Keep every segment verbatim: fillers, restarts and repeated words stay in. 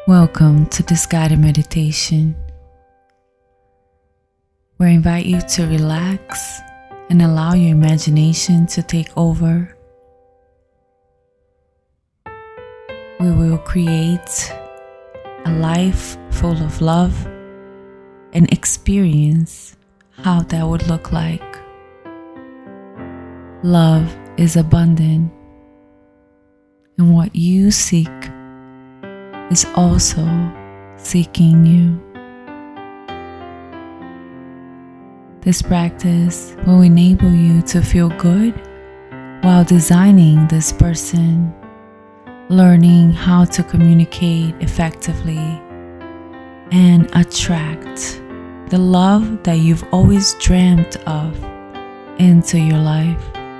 Welcome to this guided meditation, where I invite you to relax and allow your imagination to take over. We will create a life full of love and experience how that would look like. Love is abundant, and what you seek is also seeking you. This practice will enable you to feel good while designing this person, learning how to communicate effectively and attract the love that you've always dreamt of into your life.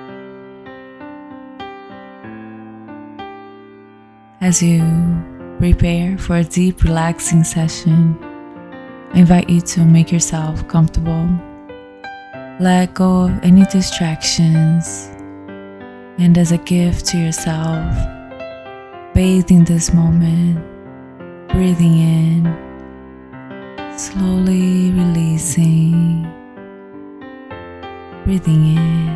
As you prepare for a deep, relaxing session, I invite you to make yourself comfortable. Let go of any distractions, and as a gift to yourself, bathe in this moment, breathing in, slowly releasing, breathing in,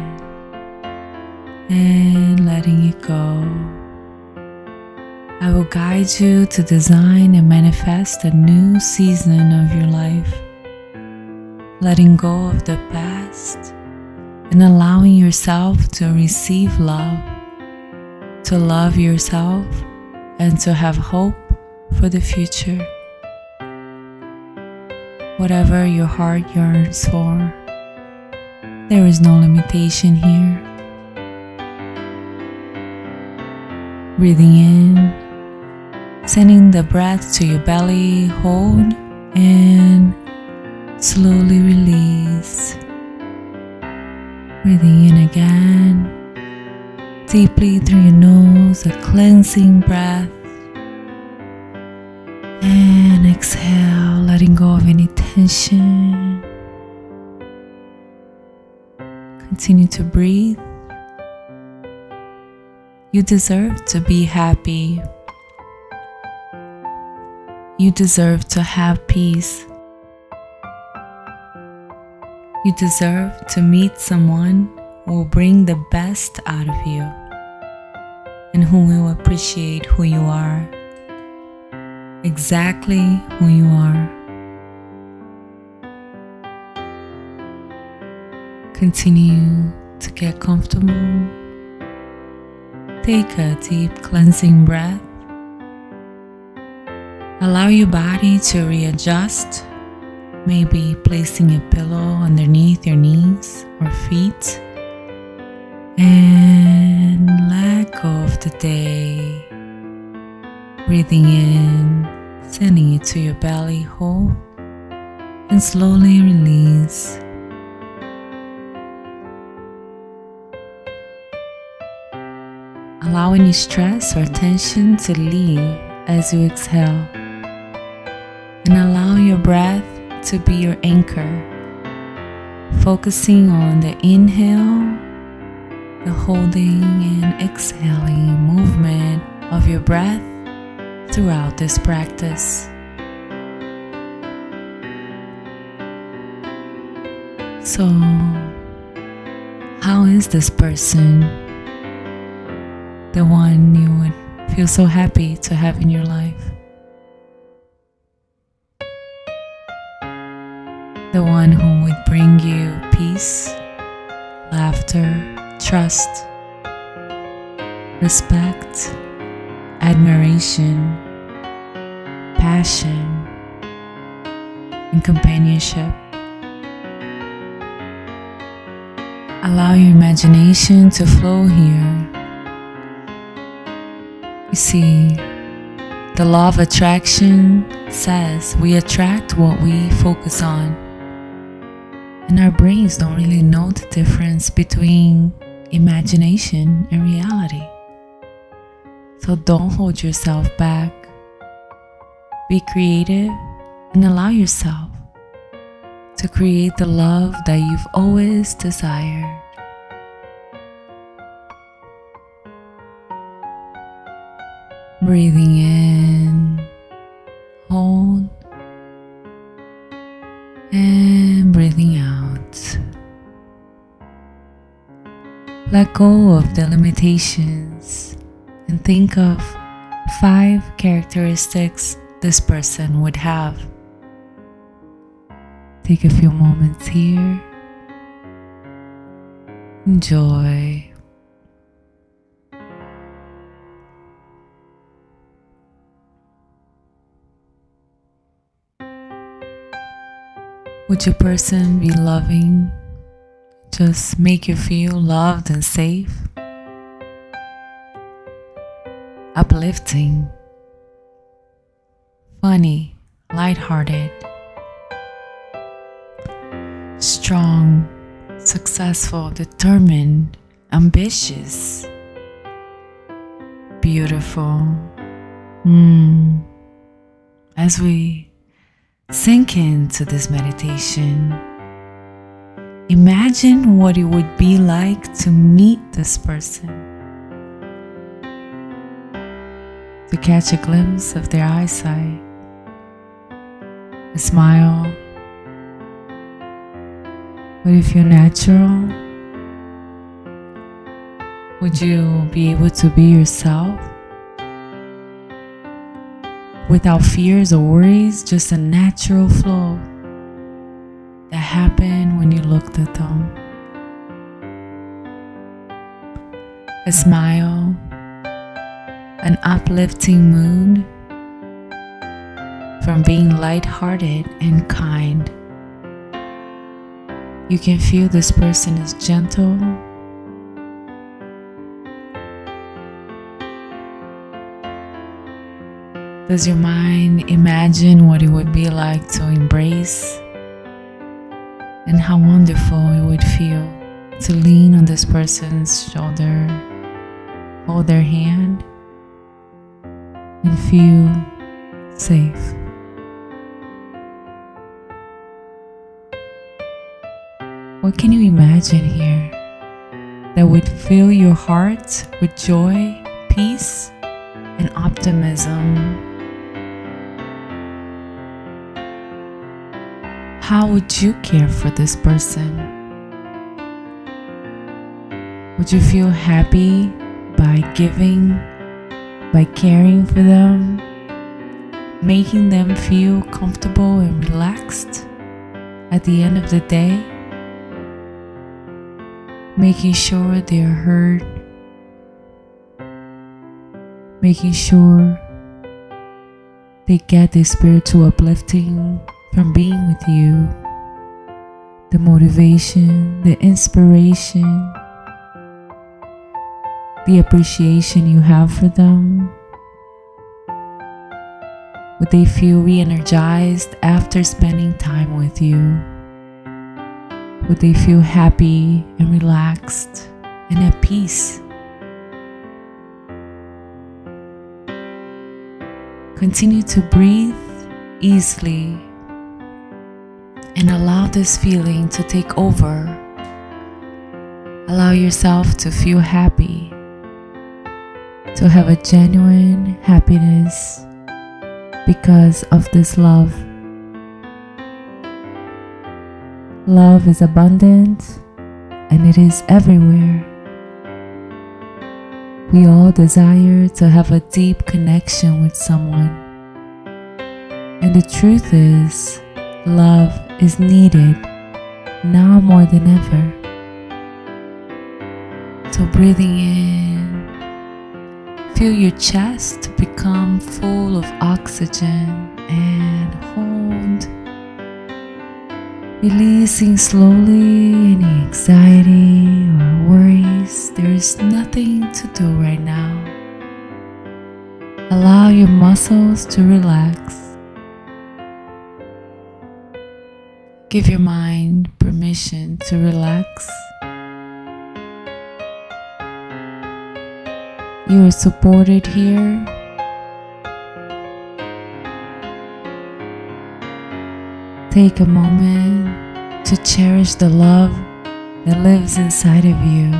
and letting it go. I will guide you to design and manifest a new season of your life, letting go of the past and allowing yourself to receive love, to love yourself, and to have hope for the future. Whatever your heart yearns for, there is no limitation here. Breathing in, sending the breath to your belly, hold, and slowly release. Breathing in again, deeply through your nose, a cleansing breath. And exhale, letting go of any tension. Continue to breathe. You deserve to be happy. You deserve to have peace. You deserve to meet someone who will bring the best out of you and who will appreciate who you are, exactly who you are. Continue to get comfortable. Take a deep cleansing breath. Allow your body to readjust, maybe placing a pillow underneath your knees or feet, and let go of the day. Breathing in, sending it to your belly, hold, and slowly release. Allow any stress or tension to leave as you exhale. And allow your breath to be your anchor, focusing on the inhale, the holding and exhaling movement of your breath throughout this practice. So, how is this person? The one you would feel so happy to have in your life? The one who would bring you peace, laughter, trust, respect, admiration, passion, and companionship. Allow your imagination to flow here. You see, the law of attraction says we attract what we focus on. And our brains don't really know the difference between imagination and reality. So don't hold yourself back. Be creative and allow yourself to create the love that you've always desired. Breathing in Let go of the limitations and think of five characteristics this person would have. Take a few moments here. Enjoy. Would your person be loving? Just make you feel loved and safe? Uplifting, funny, lighthearted, strong, successful, determined, ambitious, beautiful. Mm. As we sink into this meditation, imagine what it would be like to meet this person, to catch a glimpse of their eyesight, a smile. Would it feel natural? Would you be able to be yourself? Without fears or worries, just a natural flow that happened when you looked at them. A smile, an uplifting mood from being lighthearted and kind. You can feel this person is gentle, does your mind imagine what it would be like to embrace and how wonderful it would feel to lean on this person's shoulder, hold their hand, and feel safe? What can you imagine here that would fill your heart with joy, peace, and optimism? How would you care for this person? Would you feel happy by giving, by caring for them, making them feel comfortable and relaxed at the end of the day? Making sure they are heard, making sure they get the spiritual uplifting from being with you, the motivation, the inspiration, the appreciation you have for them. Would they feel re-energized after spending time with you? Would they feel happy and relaxed and at peace? Continue to breathe easily and allow this feeling to take over. Allow yourself to feel happy, to have a genuine happiness because of this love. Love is abundant and it is everywhere. We all desire to have a deep connection with someone. And the truth is, love is needed now more than ever. So breathing in, feel your chest become full of oxygen and hold. Releasing slowly any anxiety or worries. There is nothing to do right now. Allow your muscles to relax. Give your mind permission to relax. You are supported here. Take a moment to cherish the love that lives inside of you.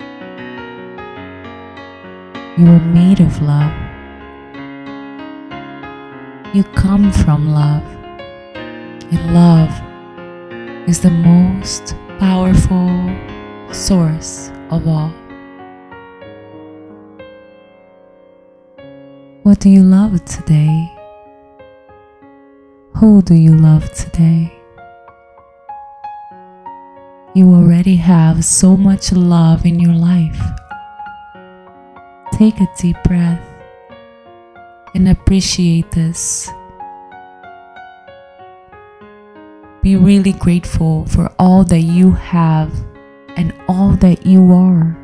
You are made of love. You come from love. And love is the most powerful source of all. What do you love today? Who do you love today? You already have so much love in your life. Take a deep breath and appreciate this. Be really grateful for all that you have and all that you are.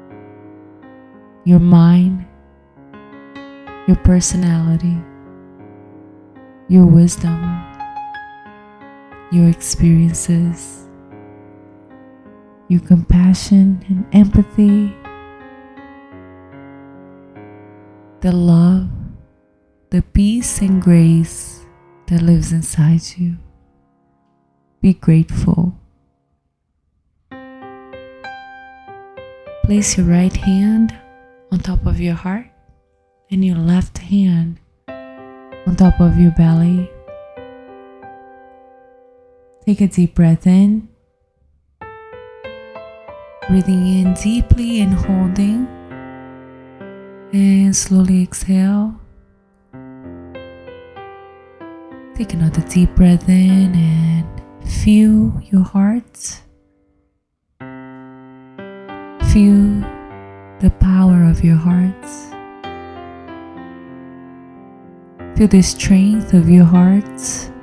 Your mind, your personality, your wisdom, your experiences, your compassion and empathy, the love, the peace and grace that lives inside you. Be grateful. Place your right hand on top of your heart and your left hand on top of your belly. Take a deep breath in, breathing in deeply and holding, and slowly exhale. Take another deep breath in and feel your heart. Feel the power of your heart. Feel the strength of your heart.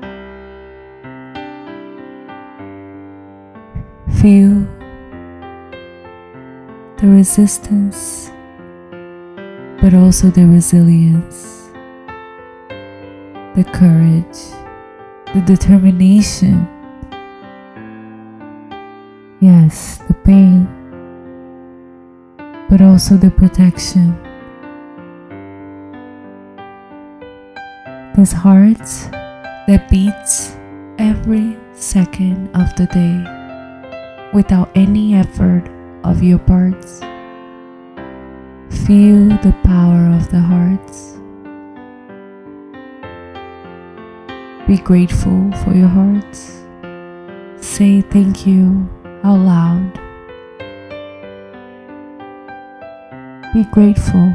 Feel the resistance, but also the resilience, the courage, the determination. Yes, the pain, but also the protection. This heart that beats every second of the day without any effort of your parts. Feel the power of the heart. Be grateful for your heart. Say thank you out loud. Be grateful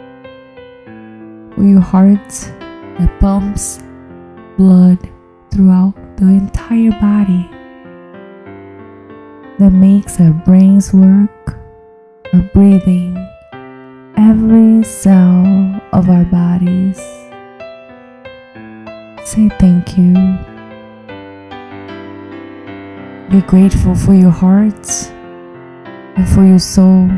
for your heart that pumps blood throughout the entire body, that makes our brains work, our breathing, every cell of our bodies. Say thank you. Be grateful for your heart and for your soul.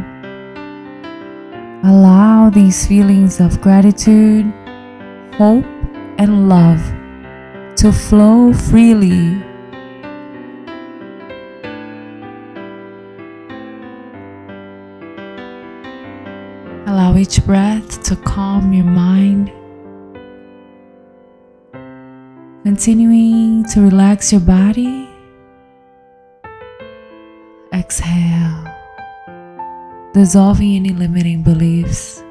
Allow these feelings of gratitude, hope, and love to flow freely. Allow each breath to calm your mind, continuing to relax your body. Exhale, dissolving any limiting beliefs.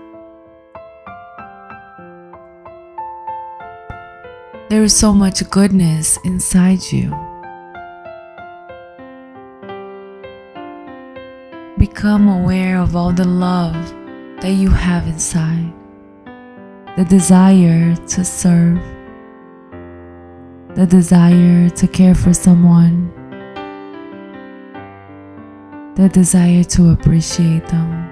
There is so much goodness inside you. Become aware of all the love that you have inside, the desire to serve, the desire to care for someone, the desire to appreciate them,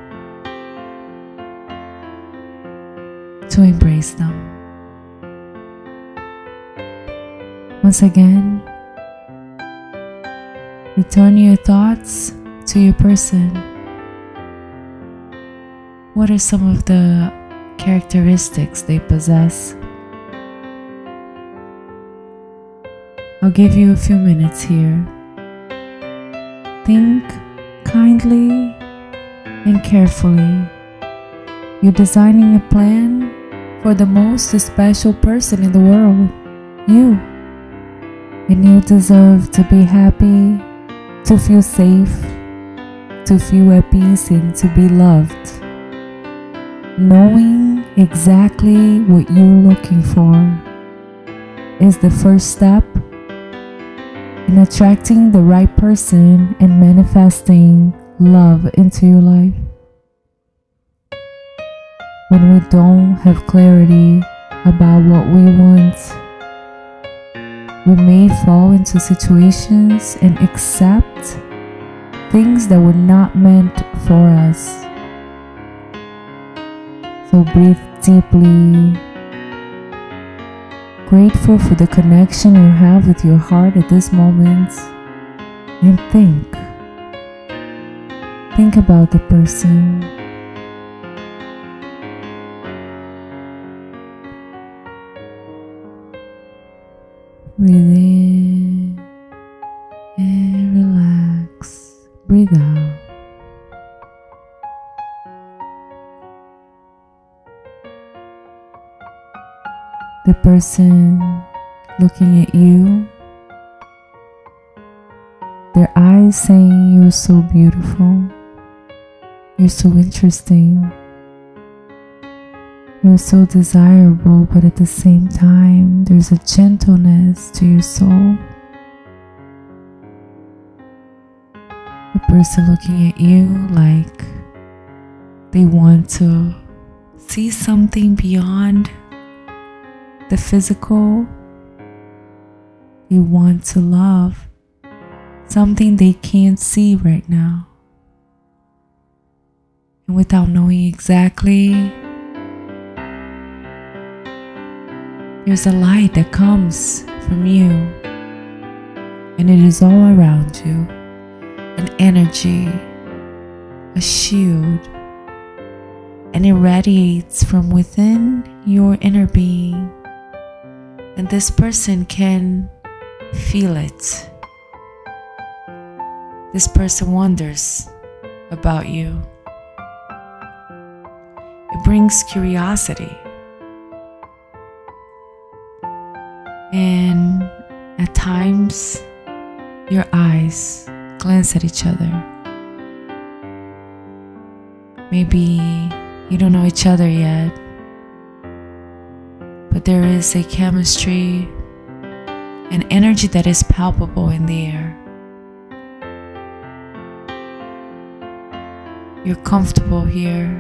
to embrace them. Once again, return your thoughts to your person. What are some of the characteristics they possess? I'll give you a few minutes here. Think kindly and carefully. You're designing a plan for the most special person in the world, you. And you deserve to be happy, to feel safe, to feel at peace, and to be loved. Knowing exactly what you're looking for is the first step in attracting the right person and manifesting love into your life. when we don't have clarity about what we want, we may fall into situations and accept things that were not meant for us. So breathe deeply, grateful for the connection you have with your heart at this moment, and think. Think about the person. Breathe in and relax. Breathe out. The person looking at you, their eyes saying you're so beautiful, you're so interesting, you're so desirable, but at the same time, there's a gentleness to your soul. The person looking at you like they want to see something beyond the physical. They want to love something they can't see right now. And without knowing exactly, there's a light that comes from you, and it is all around you, an energy, a shield, and it radiates from within your inner being, and this person can feel it. This person wonders about you. It brings curiosity. And at times, your eyes glance at each other. Maybe you don't know each other yet, but there is a chemistry, an energy that is palpable in the air. You're comfortable here.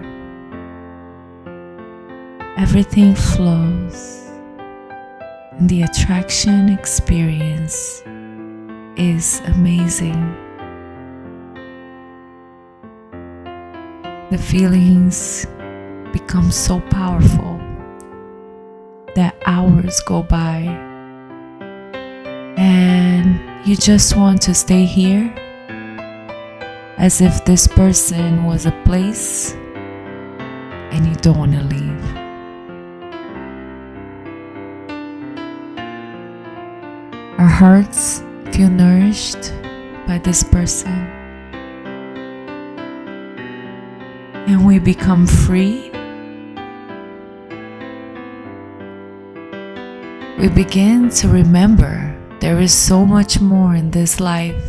Everything flows. And the attraction experience is amazing. The feelings become so powerful that hours go by and you just want to stay here as if this person was a place and you don't want to leave. Our hearts feel nourished by this person, and we become free. We begin to remember there is so much more in this life,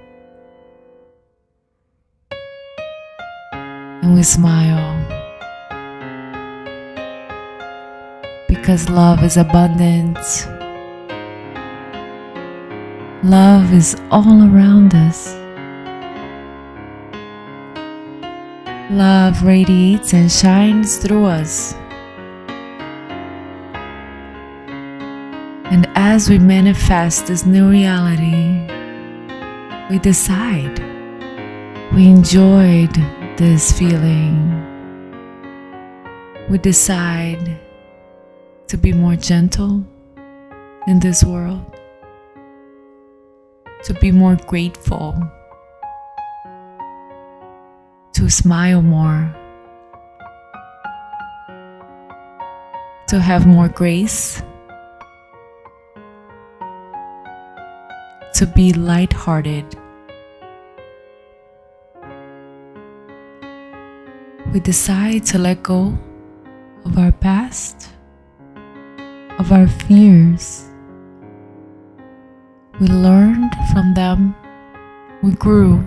and we smile because love is abundant. Love is all around us. Love radiates and shines through us. And as we manifest this new reality, we decide. We enjoyed this feeling. We decide to be more gentle in this world. To be more grateful, to smile more, to have more grace, to be lighthearted. We decide to let go of our past, of our fears. We learned from them, we grew.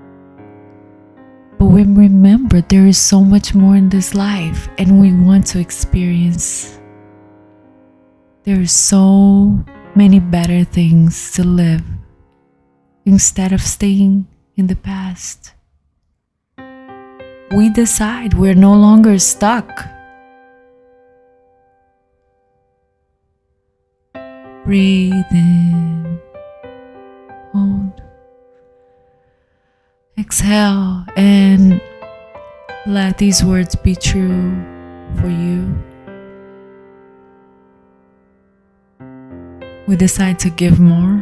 But we remember there is so much more in this life and we want to experience. There are so many better things to live instead of staying in the past. We decide we're no longer stuck Breathe in. Hold. Exhale and let these words be true for you. We decide to give more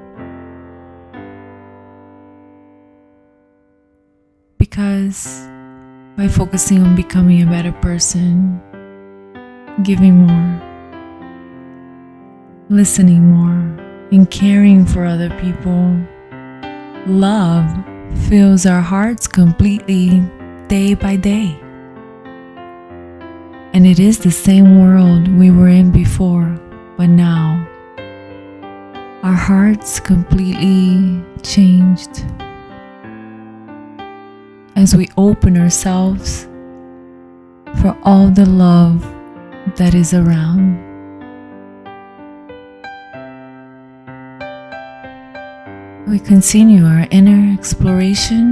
because by focusing on becoming a better person, giving more, listening more, and caring for other people, love fills our hearts completely day by day. And it is the same world we were in before, but now our hearts completely changed as we open ourselves for all the love that is around. We continue our inner exploration,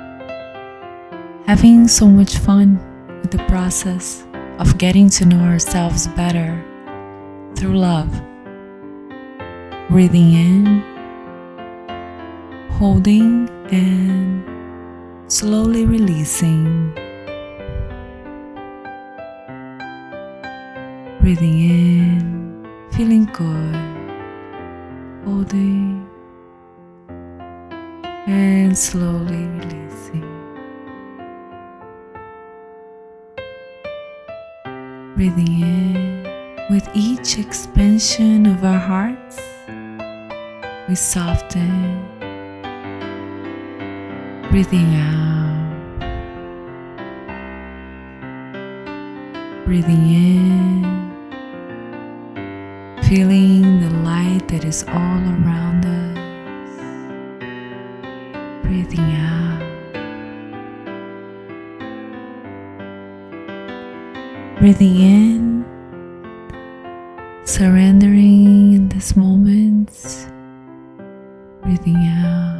having so much fun with the process of getting to know ourselves better through love. Breathing in, holding, and slowly releasing. Breathing in, feeling good, holding, and slowly releasing. Breathing in, with each expansion of our hearts, we soften. Breathing out. Breathing in, feeling the light that is all around us. Breathing out. Breathing in, surrendering in this moment. Breathing out.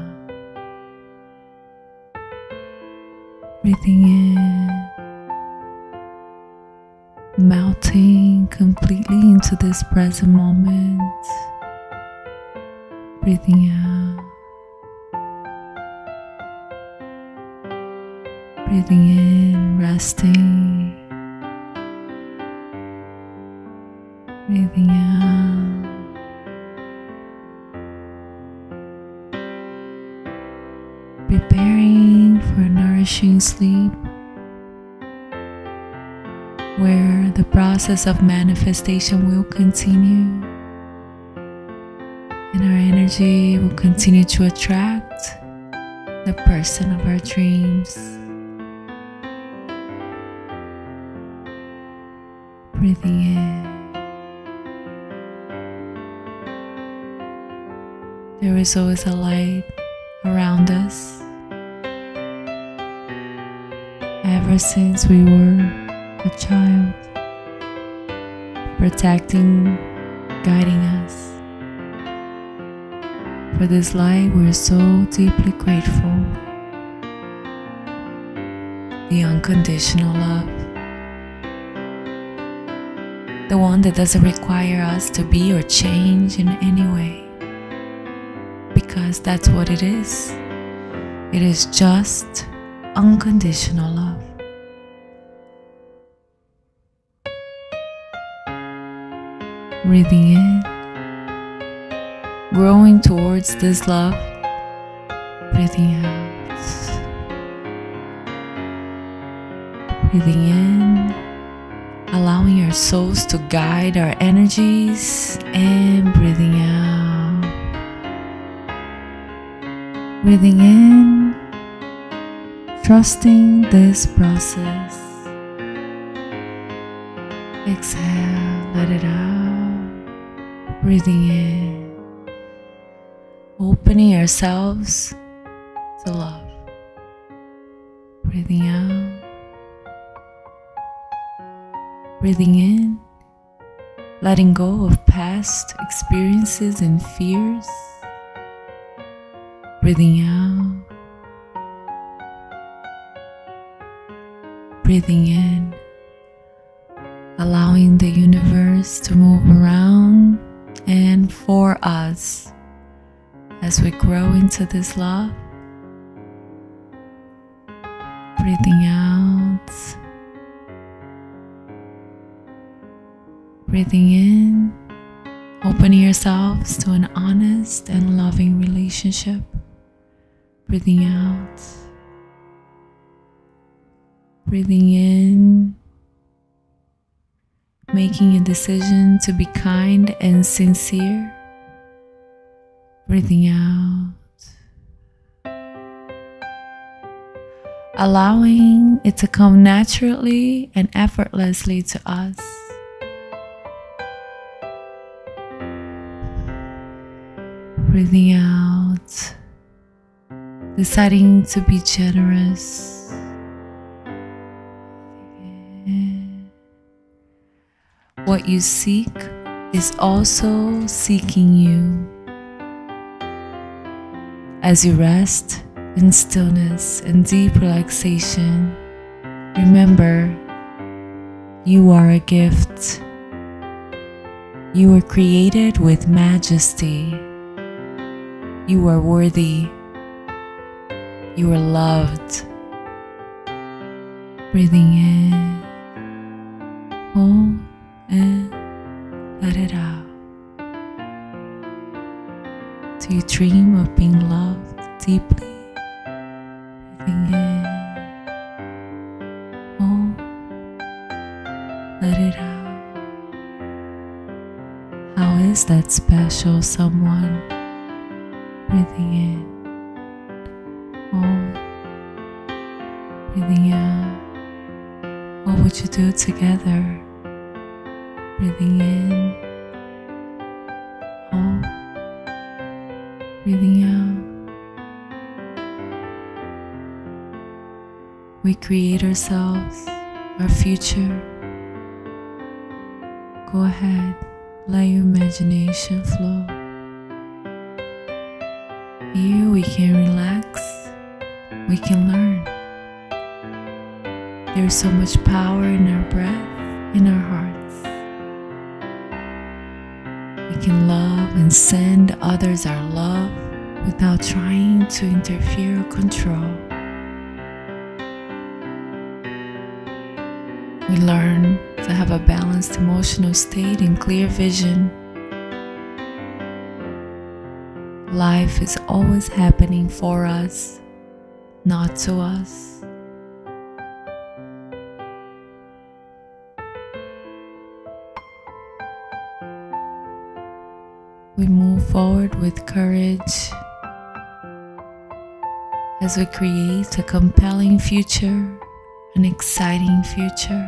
Breathing in, melting completely into this present moment. Breathing out. Breathing in, resting. Breathing out. Preparing for a nourishing sleep where the process of manifestation will continue and our energy will continue to attract the person of our dreams. Breathing in. There is always a light around us. Ever since we were a child, protecting, guiding us. For this light, we're so deeply grateful. The unconditional love. The one that doesn't require us to be or change in any way. Because that's what it is. It is just unconditional love. Breathing in, growing towards this love. Breathing out. Breathing in, allowing our souls to guide our energies, and breathing out. Breathing in, trusting this process. Exhale, let it out. Breathing in, opening ourselves to love. Breathing out. Breathing in, letting go of past experiences and fears. Breathing out. Breathing in, allowing the universe to move around and for us as we grow into this love. Breathing out, breathing in, opening yourselves to an honest and loving relationship. Breathing out, breathing in, making a decision to be kind and sincere. Breathing out, allowing it to come naturally and effortlessly to us. Breathing out, deciding to be generous. What you seek is also seeking you. As you rest in stillness and deep relaxation, remember, you are a gift. You were created with majesty. You are worthy. You are loved. Breathing in, hold and let it out. Do you dream of being loved deeply? Breathing in, hold, let it out. How is that special someone? Breathing in, hold, breathing out. What would you do together? Breathing in, hold, breathing out. We create ourselves, our future. Go ahead, let your imagination flow. Here we can relax, we can learn. There's so much power in our breath, in our hearts. We can love and send others our love without trying to interfere or control. We learn to have a balanced emotional state and clear vision. Life is always happening for us, not to us. We move forward with courage as we create a compelling future, an exciting future.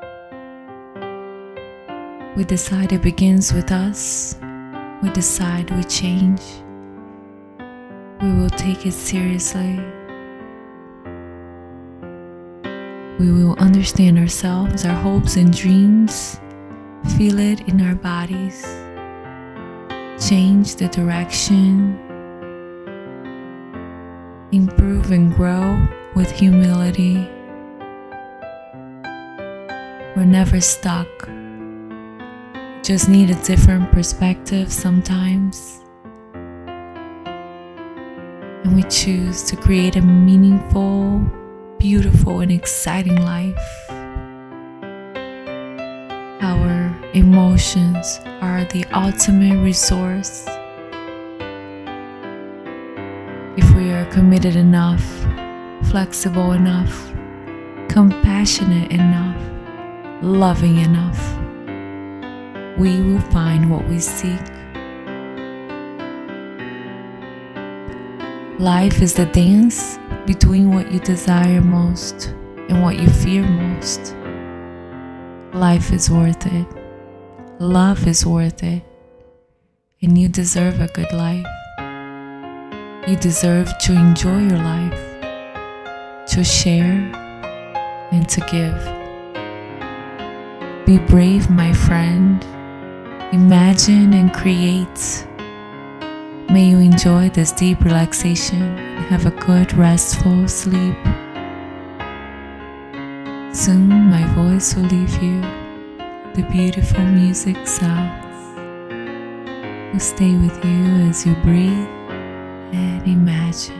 We decide it begins with us. We decide we change. We will take it seriously. We will understand ourselves, our hopes and dreams, feel it in our bodies. Change the direction, improve and grow with humility. We're never stuck, just need a different perspective sometimes. And we choose to create a meaningful, beautiful, and exciting life. Our emotions are the ultimate resource. If we are committed enough, flexible enough, compassionate enough, loving enough, we will find what we seek. Life is the dance between what you desire most and what you fear most. Life is worth it. Love is worth it. And you deserve a good life. You deserve to enjoy your life, to share and to give. Be brave, my friend. Imagine and create. May you enjoy this deep relaxation and have a good restful sleep. Soon my voice will leave you. The beautiful music sounds. will stay with you as you breathe and imagine.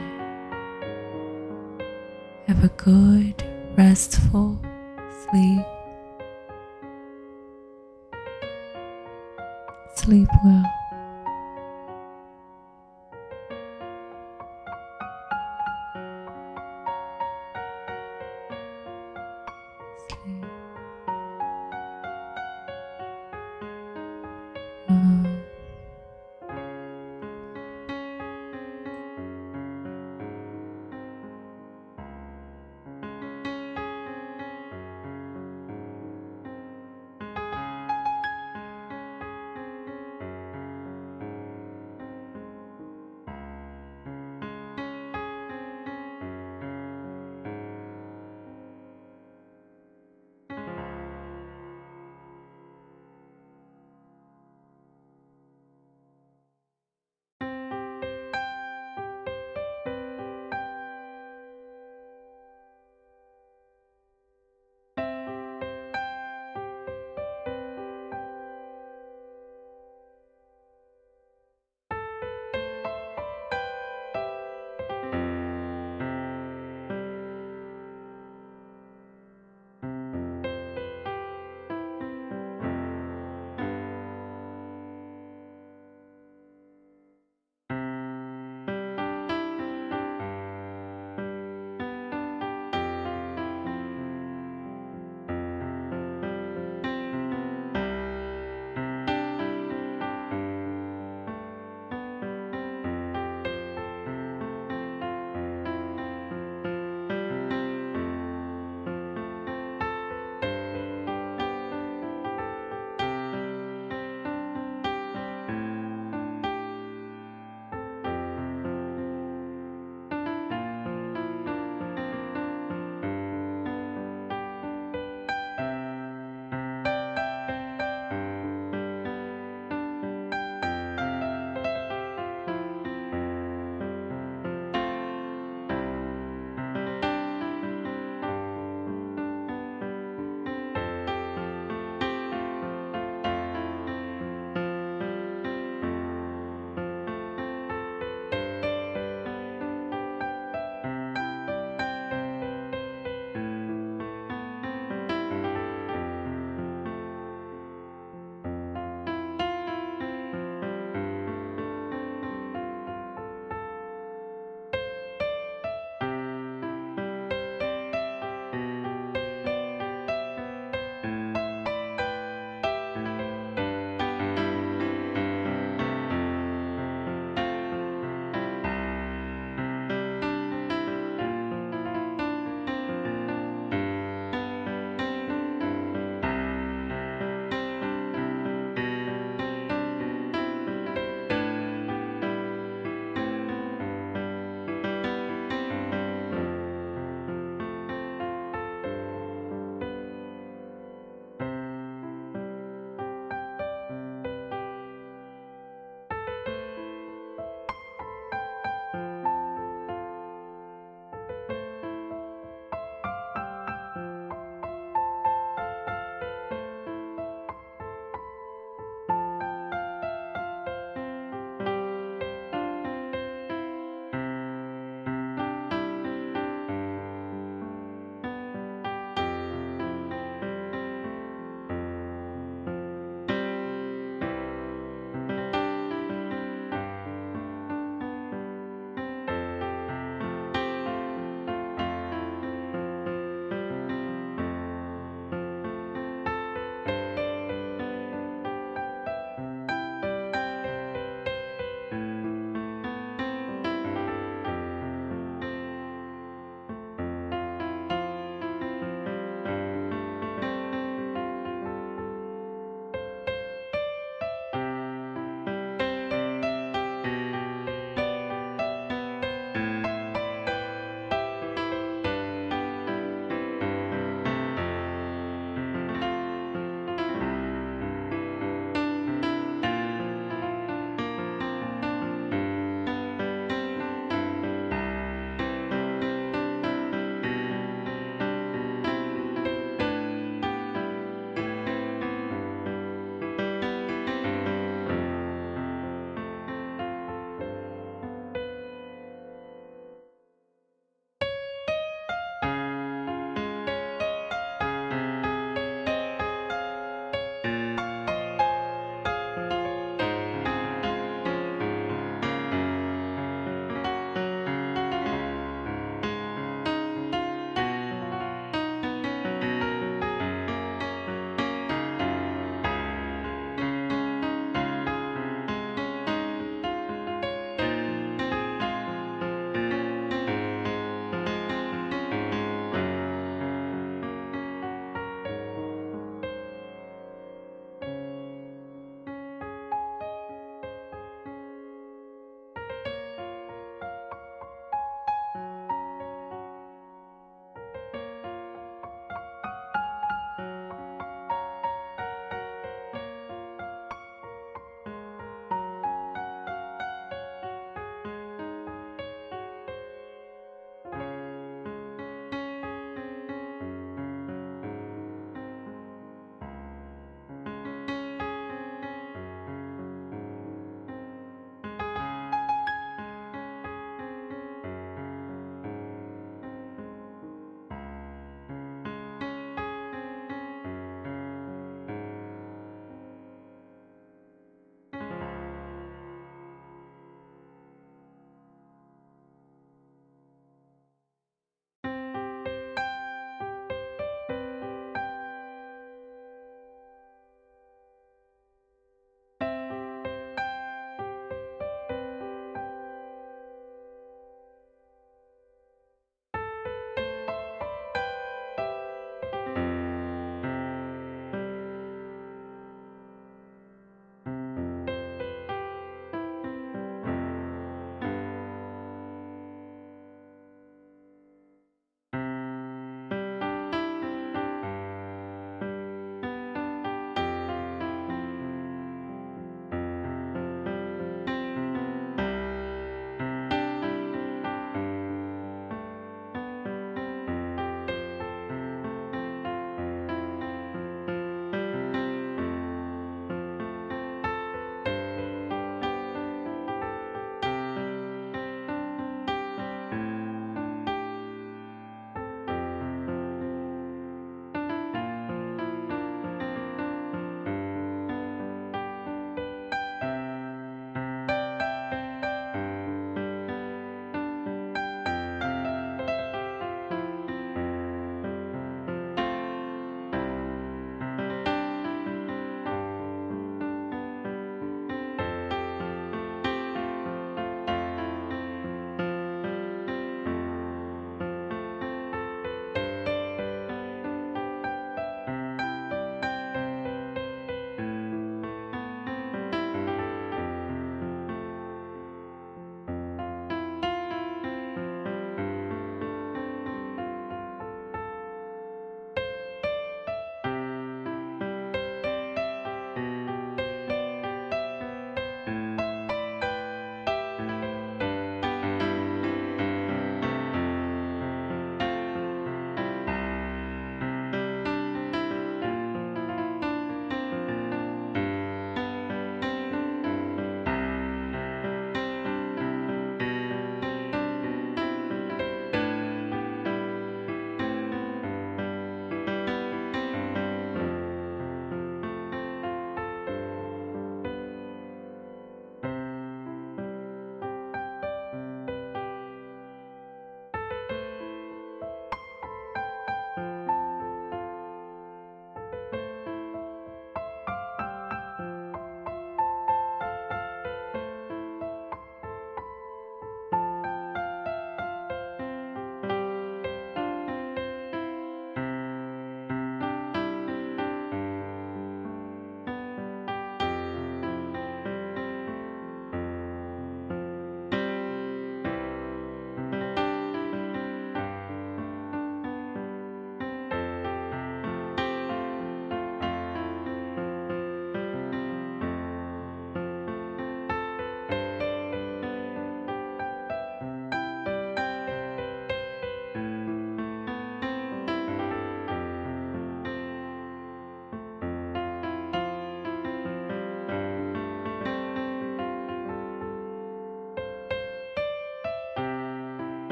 Have a good, restful sleep. Sleep well.